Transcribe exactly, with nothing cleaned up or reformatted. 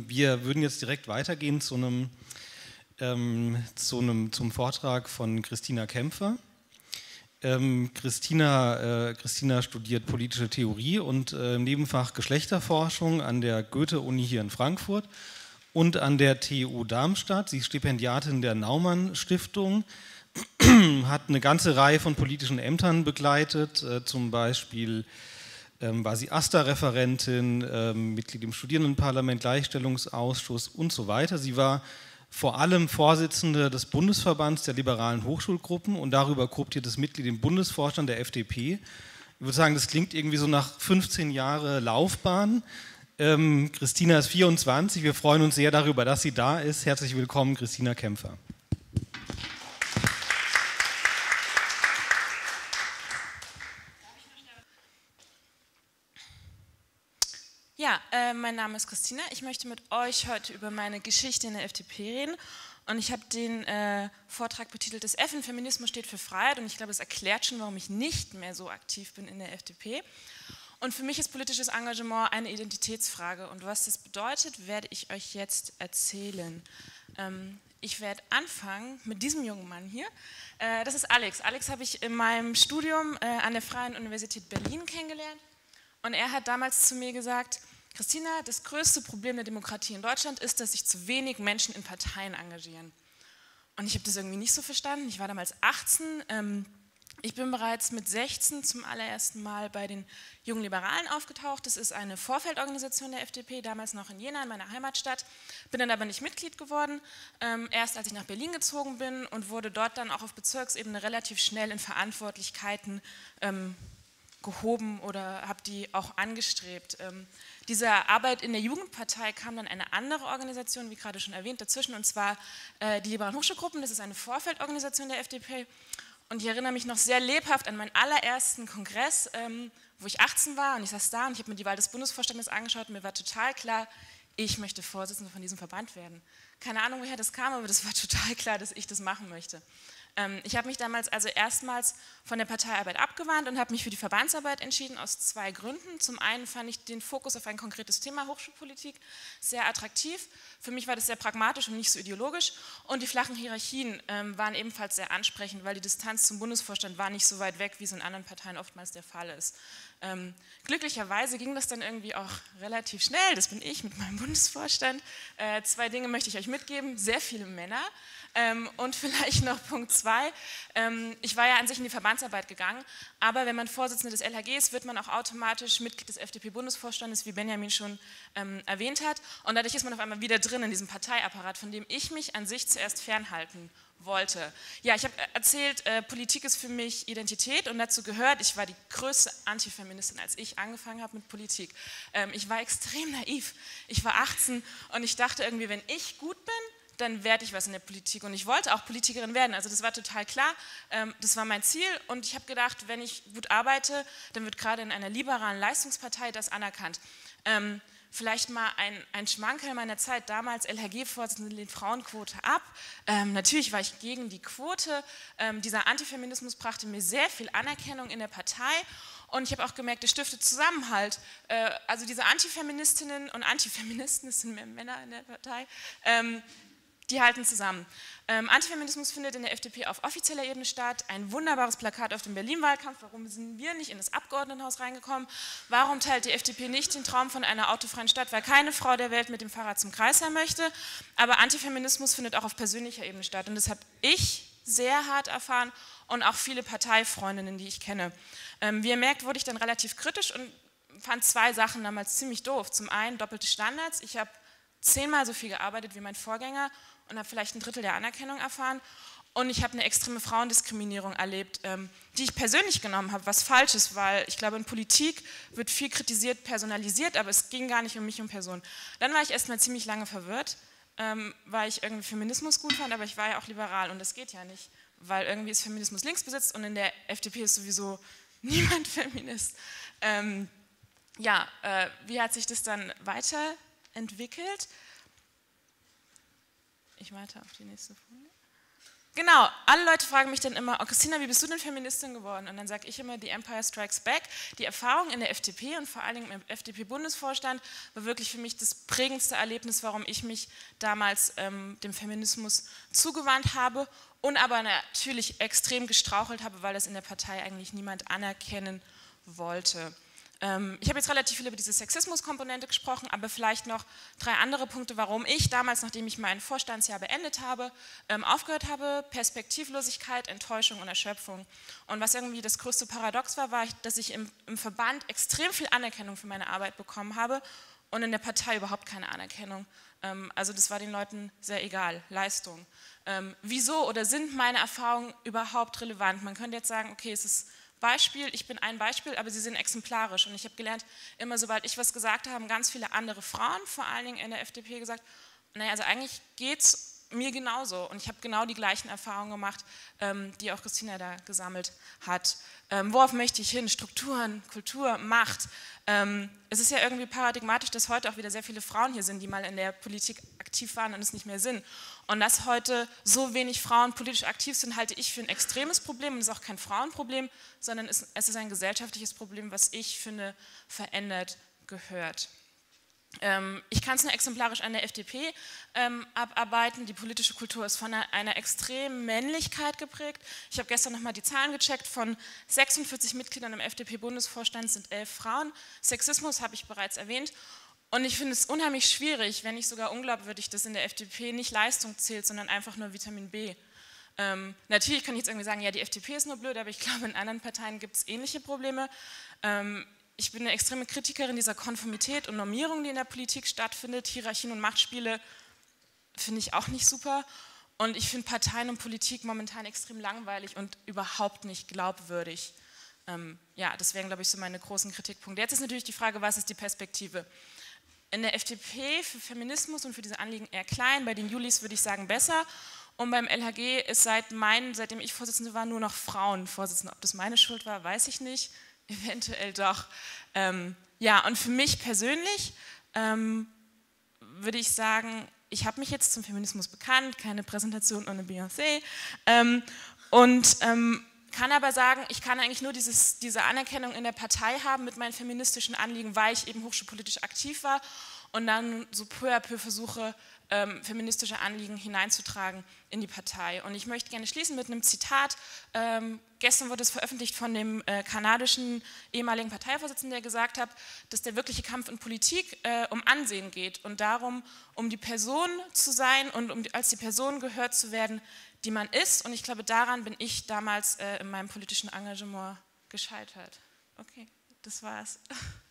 Wir würden jetzt direkt weitergehen zu einem, ähm, zu einem zum Vortrag von Christina Kämpfer. Ähm, Christina, äh, Christina studiert politische Theorie und äh, im Nebenfach Geschlechterforschung an der Goethe-Uni hier in Frankfurt und an der T U Darmstadt. Sie ist Stipendiatin der Naumann-Stiftung, hat eine ganze Reihe von politischen Ämtern begleitet, äh, zum Beispiel ähm, war sie A S tA-Referentin, äh, Mitglied im Studierendenparlament, Gleichstellungsausschuss und so weiter. Sie war vor allem Vorsitzende des Bundesverbands der liberalen Hochschulgruppen und darüber kooptiertes Mitglied im Bundesvorstand der F D P. Ich würde sagen, das klingt irgendwie so nach fünfzehn Jahre Laufbahn. Ähm, Christina ist vierundzwanzig, wir freuen uns sehr darüber, dass sie da ist. Herzlich willkommen, Christina Kämpfer. Ja, äh, mein Name ist Christina. Ich möchte mit euch heute über meine Geschichte in der F D P reden. Und ich habe den äh, Vortrag betitelt, das F in Feminismus steht für Freiheit. Und ich glaube, es erklärt schon, warum ich nicht mehr so aktiv bin in der F D P. Und für mich ist politisches Engagement eine Identitätsfrage. Und was das bedeutet, werde ich euch jetzt erzählen. Ähm, ich werde anfangen mit diesem jungen Mann hier. Äh, das ist Alex. Alex habe ich in meinem Studium äh, an der Freien Universität Berlin kennengelernt. Und er hat damals zu mir gesagt, Christina, das größte Problem der Demokratie in Deutschland ist, dass sich zu wenig Menschen in Parteien engagieren. Und ich habe das irgendwie nicht so verstanden. Ich war damals achtzehn. Ähm, ich bin bereits mit sechzehn zum allerersten Mal bei den Jungen Liberalen aufgetaucht. Das ist eine Vorfeldorganisation der F D P, damals noch in Jena, in meiner Heimatstadt. Bin dann aber nicht Mitglied geworden, ähm, erst als ich nach Berlin gezogen bin und wurde dort dann auch auf Bezirksebene relativ schnell in Verantwortlichkeiten ähm, gehoben oder habe die auch angestrebt. Ähm, dieser Arbeit in der Jugendpartei kam dann eine andere Organisation, wie gerade schon erwähnt, dazwischen, und zwar äh, die Liberalen Hochschulgruppen. Das ist eine Vorfeldorganisation der F D P. Und ich erinnere mich noch sehr lebhaft an meinen allerersten Kongress, ähm, wo ich achtzehn war und ich saß da und ich habe mir die Wahl des Bundesvorstandes angeschaut und mir war total klar, ich möchte Vorsitzende von diesem Verband werden. Keine Ahnung, woher das kam, aber das war total klar, dass ich das machen möchte. Ich habe mich damals also erstmals von der Parteiarbeit abgewandt und habe mich für die Verbandsarbeit entschieden, aus zwei Gründen. Zum einen fand ich den Fokus auf ein konkretes Thema Hochschulpolitik sehr attraktiv. Für mich war das sehr pragmatisch und nicht so ideologisch. Und die flachen Hierarchien ähm, waren ebenfalls sehr ansprechend, weil die Distanz zum Bundesvorstand war nicht so weit weg, wie es in anderen Parteien oftmals der Fall ist. Ähm, glücklicherweise ging das dann irgendwie auch relativ schnell, das bin ich mit meinem Bundesvorstand. Äh, zwei Dinge möchte ich euch mitgeben, sehr viele Männer. Ähm, und vielleicht noch Punkt zwei, ähm, ich war ja an sich in die Verbandsarbeit gegangen, aber wenn man Vorsitzende des L H G ist, wird man auch automatisch Mitglied des F D P-Bundesvorstandes, wie Benjamin schon ähm, erwähnt hat, und dadurch ist man auf einmal wieder drin in diesem Parteiapparat, von dem ich mich an sich zuerst fernhalten wollte. Ja, ich habe erzählt, äh, Politik ist für mich Identität und dazu gehört, ich war die größte Antifeministin, als ich angefangen habe mit Politik. Ähm, ich war extrem naiv, ich war achtzehn und ich dachte irgendwie, wenn ich gut bin, dann werde ich was in der Politik und ich wollte auch Politikerin werden, also das war total klar, ähm, das war mein Ziel und ich habe gedacht, wenn ich gut arbeite, dann wird gerade in einer liberalen Leistungspartei das anerkannt. Ähm, Vielleicht mal ein, ein Schmankerl meiner Zeit, damals L H G-Vorsitzende lehnt Frauenquote ab. Ähm, natürlich war ich gegen die Quote. Ähm, dieser Antifeminismus brachte mir sehr viel Anerkennung in der Partei und ich habe auch gemerkt, der stiftet Zusammenhalt. Äh, also diese Antifeministinnen und Antifeministen, es sind mehr Männer in der Partei, ähm, die halten zusammen. Ähm, Antifeminismus findet in der F D P auf offizieller Ebene statt. Ein wunderbares Plakat auf dem Berlin-Wahlkampf. Warum sind wir nicht in das Abgeordnetenhaus reingekommen? Warum teilt die F D P nicht den Traum von einer autofreien Stadt? Weil keine Frau der Welt mit dem Fahrrad zum Kreisheim möchte. Aber Antifeminismus findet auch auf persönlicher Ebene statt. Und das habe ich sehr hart erfahren und auch viele Parteifreundinnen, die ich kenne. Ähm, wie ihr merkt, wurde ich dann relativ kritisch und fand zwei Sachen damals ziemlich doof. Zum einen doppelte Standards. Ich habe zehnmal so viel gearbeitet wie mein Vorgänger und habe vielleicht ein Drittel der Anerkennung erfahren. Und ich habe eine extreme Frauendiskriminierung erlebt, ähm, die ich persönlich genommen habe, was falsch ist, weil ich glaube, in Politik wird viel kritisiert, personalisiert, aber es ging gar nicht um mich, um Personen. Dann war ich erstmal ziemlich lange verwirrt, ähm, weil ich irgendwie Feminismus gut fand, aber ich war ja auch liberal und das geht ja nicht, weil irgendwie ist Feminismus links besetzt und in der F D P ist sowieso niemand Feminist. Ähm, ja, äh, wie hat sich das dann weiterentwickelt? Ich warte auf die nächste Folie. Genau, alle Leute fragen mich dann immer, oh Christina, wie bist du denn Feministin geworden? Und dann sage ich immer, The Empire Strikes Back. Die Erfahrung in der F D P und vor allen Dingen im F D P-Bundesvorstand war wirklich für mich das prägendste Erlebnis, warum ich mich damals ähm, dem Feminismus zugewandt habe und aber natürlich extrem gestrauchelt habe, weil das in der Partei eigentlich niemand anerkennen wollte. Ich habe jetzt relativ viel über diese Sexismus-Komponente gesprochen, aber vielleicht noch drei andere Punkte, warum ich damals, nachdem ich mein Vorstandsjahr beendet habe, aufgehört habe: Perspektivlosigkeit, Enttäuschung und Erschöpfung. Und was irgendwie das größte Paradox war, war, dass ich im, im Verband extrem viel Anerkennung für meine Arbeit bekommen habe und in der Partei überhaupt keine Anerkennung. Also das war den Leuten sehr egal, Leistung. Wieso oder sind meine Erfahrungen überhaupt relevant? Man könnte jetzt sagen, okay, es ist Beispiel, ich bin ein Beispiel, aber sie sind exemplarisch und ich habe gelernt, immer sobald ich was gesagt habe, haben ganz viele andere Frauen, vor allen Dingen in der F D P, gesagt, naja, also eigentlich geht es mir genauso und ich habe genau die gleichen Erfahrungen gemacht, ähm, die auch Christina da gesammelt hat. Ähm, worauf möchte ich hin? Strukturen, Kultur, Macht. Ähm, es ist ja irgendwie paradigmatisch, dass heute auch wieder sehr viele Frauen hier sind, die mal in der Politik aktiv waren und es nicht mehr sind. Und dass heute so wenig Frauen politisch aktiv sind, halte ich für ein extremes Problem und es ist auch kein Frauenproblem, sondern es, es ist ein gesellschaftliches Problem, was ich finde, verändert gehört. Ähm, ich kann es nur exemplarisch an der F D P ähm, abarbeiten. Die politische Kultur ist von einer, einer extremen Männlichkeit geprägt. Ich habe gestern nochmal die Zahlen gecheckt, von sechsundvierzig Mitgliedern im F D P-Bundesvorstand sind elf Frauen. Sexismus habe ich bereits erwähnt. Und ich finde es unheimlich schwierig, wenn nicht sogar unglaubwürdig, dass in der F D P nicht Leistung zählt, sondern einfach nur Vitamin B. Ähm, natürlich kann ich jetzt irgendwie sagen, ja, die F D P ist nur blöd, aber ich glaube, in anderen Parteien gibt es ähnliche Probleme. Ähm, ich bin eine extreme Kritikerin dieser Konformität und Normierung, die in der Politik stattfindet. Hierarchien und Machtspiele finde ich auch nicht super. Und ich finde Parteien und Politik momentan extrem langweilig und überhaupt nicht glaubwürdig. Ähm, ja, das wären, glaube ich, so meine großen Kritikpunkte. Jetzt ist natürlich die Frage, was ist die Perspektive? In der F D P für Feminismus und für diese Anliegen eher klein, bei den Julis würde ich sagen besser. Und beim L H G ist seit mein, seitdem ich Vorsitzende war, nur noch Frauen Vorsitzende. Ob das meine Schuld war, weiß ich nicht. Eventuell doch. Ähm, ja, und für mich persönlich ähm, würde ich sagen, ich habe mich jetzt zum Feminismus bekannt, keine Präsentation ohne Beyoncé. Ähm, und ähm, kann aber sagen, ich kann eigentlich nur dieses, diese Anerkennung in der Partei haben mit meinen feministischen Anliegen, weil ich eben hochschulpolitisch aktiv war und dann so peu à peu versuche, ähm, feministische Anliegen hineinzutragen in die Partei. Und ich möchte gerne schließen mit einem Zitat. Ähm, gestern wurde es veröffentlicht von dem äh, kanadischen ehemaligen Parteivorsitzenden, der gesagt hat, dass der wirkliche Kampf in Politik äh, um Ansehen geht und darum, um die Person zu sein und um die, als die Person gehört zu werden, die man ist. Und ich glaube, daran bin ich damals äh, in meinem politischen Engagement gescheitert. Okay, das war's.